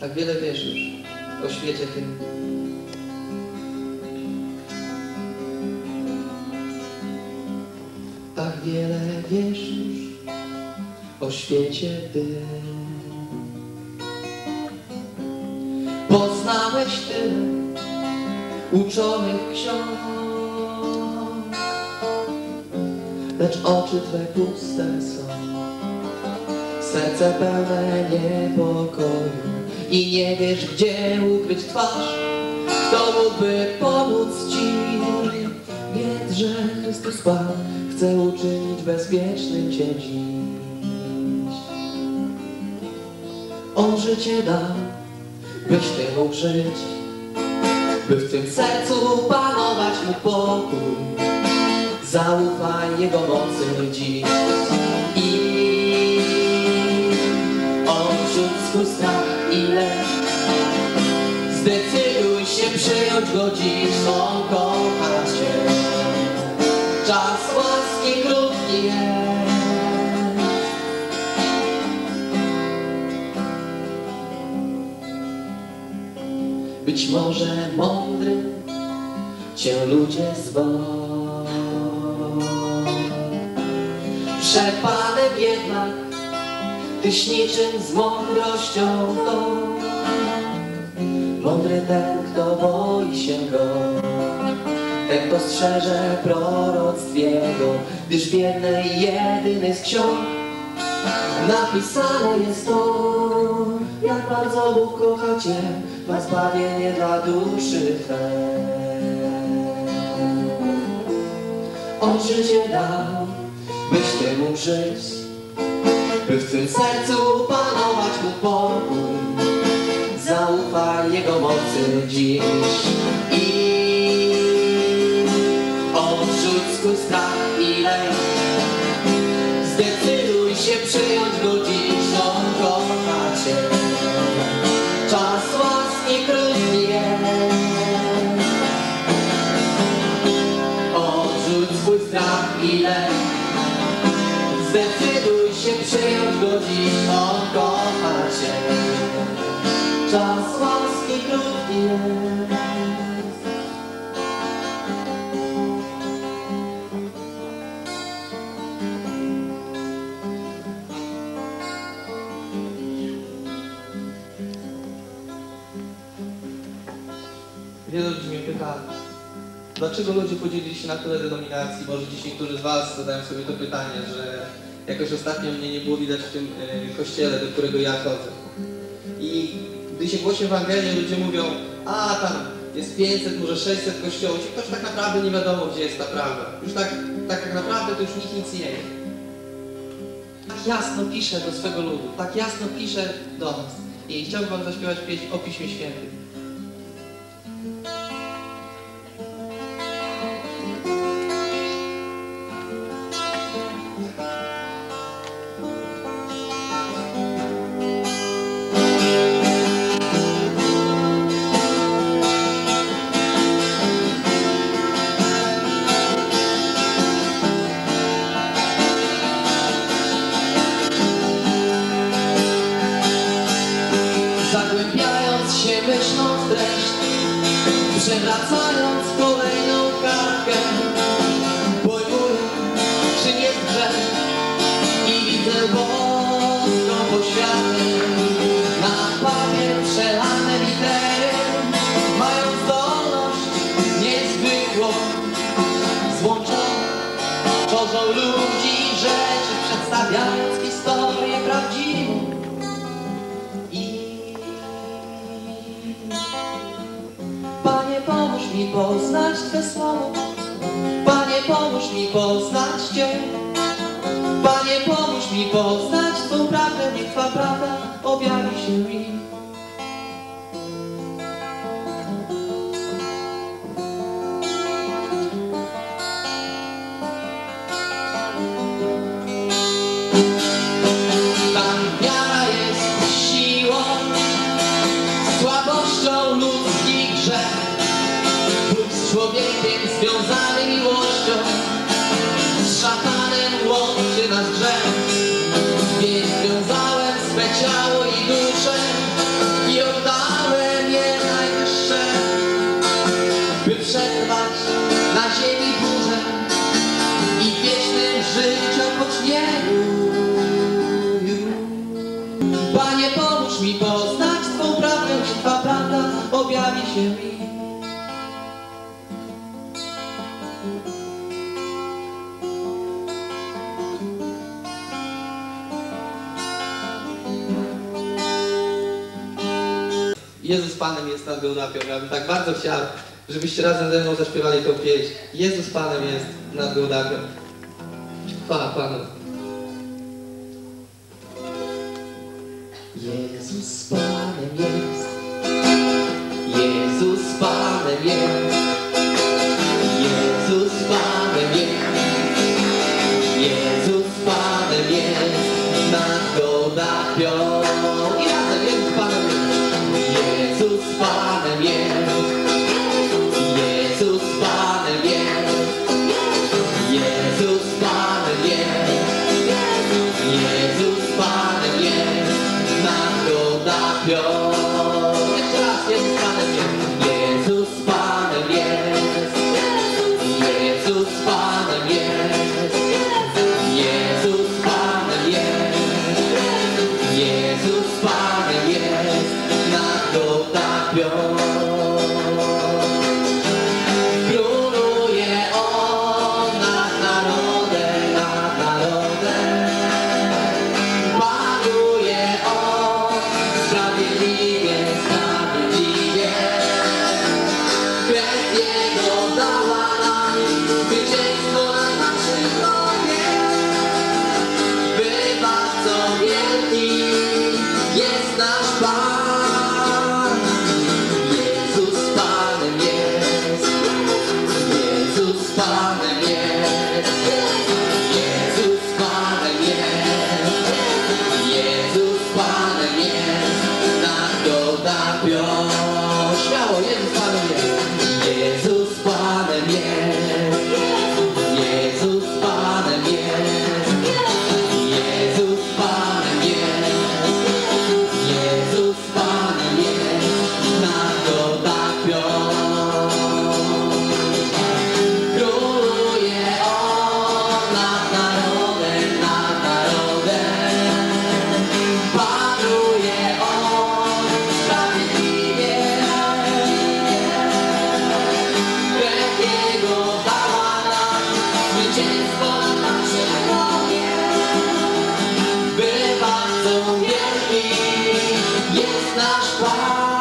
Tak wiele wiesz już o świecie tym. Tak wiele wiesz już o świecie tym. Poznałeś tyle uczonych ksiąg, lecz oczy Twe puste są, serce pełne niepokoju i nie wiesz, gdzie ukryć twarz. Kto mógłby pomóc Ci? Wiedz, że Chrystus Pan chce uczynić bezpiecznym Cię dziś. On życie dał, byś Ty mógł żyć, by w Twym sercu panować mógł pokój. Zaufaj Jego mocy dziś i odrzuć swój strach i lęk. Zdecyduj się przyjąć Go dziś, On kocha Cię. Czas łaski krótki jest. Być może mądry Cię ludzie zwą, przed Panem jednak Tyś niczym z mądrością tą. Mądry ten, kto boi się Go, ten, kto strzeże proroctw Jego, gdyż w jednej jedynej z ksiąg napisane jest to, jak bardzo Bóg kocha Cię, ma zbawienie dla duszy Twej. On życie dał, byś Ty mógł żyć, by w Twym sercu panować mógł pokój. Zaufaj Jego mocy dziś i odrzuć swój strach i lęk. Zdecyduj się przyjąć Go dziś, On kocha Cię. Czas łaski krótki jest. Odrzuć swój strach i lęk. Zdecyduj się przyjąć Go dziś, On kocha Cię. Czas łaski krótki jest. Wielu ludzi mnie pyta, dlaczego ludzie podzielili się na tyle denominacji? Może dzisiaj niektórzy z Was zadają sobie to pytanie, że jakoś ostatnio mnie nie było widać w tym kościele, do którego ja chodzę. I gdy się głosi Ewangelię, ludzie mówią, a tam jest 500, może 600 kościołów, to już tak naprawdę nie wiadomo, gdzie jest ta prawda. Już tak naprawdę to już nikt nic nie wie. Tak jasno pisze do swego ludu, tak jasno pisze do nas. I chciałbym Wam zaśpiewać pieśń o Piśmie Świętym. Zagłębiając się myślą w treść, przewracając kolejną kartkę, pojmuję, czym jest grzech i widzę boską poświatę. Na papier przelane litery mają zdolność niezwykłą, złączą, tworzą ludzi i rzeczy, przedstawiając historię prawdziwą. Panie, pomóż mi poznać Twe słowo. Panie, pomóż mi poznać Cię. Panie, pomóż mi poznać Twą prawdę. Niech Twa prawda objawi się mi. Tam wiara jest siłą, słabością ludzki grzech. Bóg z człowiekiem związany miłością, z szatanem łączy nas grzech. Więc związałem swe ciało ziemi. Jezus Panem jest nad Gołdapią. Ja bym tak bardzo chciał, żebyście razem ze mną zaśpiewali tą pieśń. Jezus Panem jest nad Gołdapią. Chwała Panu. Jezus Panem jest. Jezus Panem jest. Jezus Panem jest. Jezus Panem jest nad Gołdapią. I razem Jezus Panem jest. Jezus Panem jest. Jezus Panem jest. Jezus Panem jest. Jezus Panem jest nad Gołdapią. Jeszcze raz, Jezus Panem jest. Jezus Panem jest. Jezus Panem jest. Jezus Panem jest. Jezus Panem jest nad Gołdapią. Króluje On nad narodem, nad narodem. Panuje On sprawiedliwie, sprawiedliwie. Krew Jego dała nam zwycięstwo nad naszym wrogiem. Wybawcą wielki jest nasz Pan. Jezus Panem jest. Jezus Panem jest. Jezus Panem jest. Jezus Panem jest nad Gołdapią. Śmiało, Jezus Panem jest. Jezus Panem jest. Jezus Panem jest. Jezus Panem jest. Jezus Panem jest nad Gołdapią. Króluje On nad narodem, nad narodem. Panuje On sprawiedliwie. Krew Jego dała nam zwycięstwo nad naszym wrogiem. Wybawcą wielki jest nasz Pan.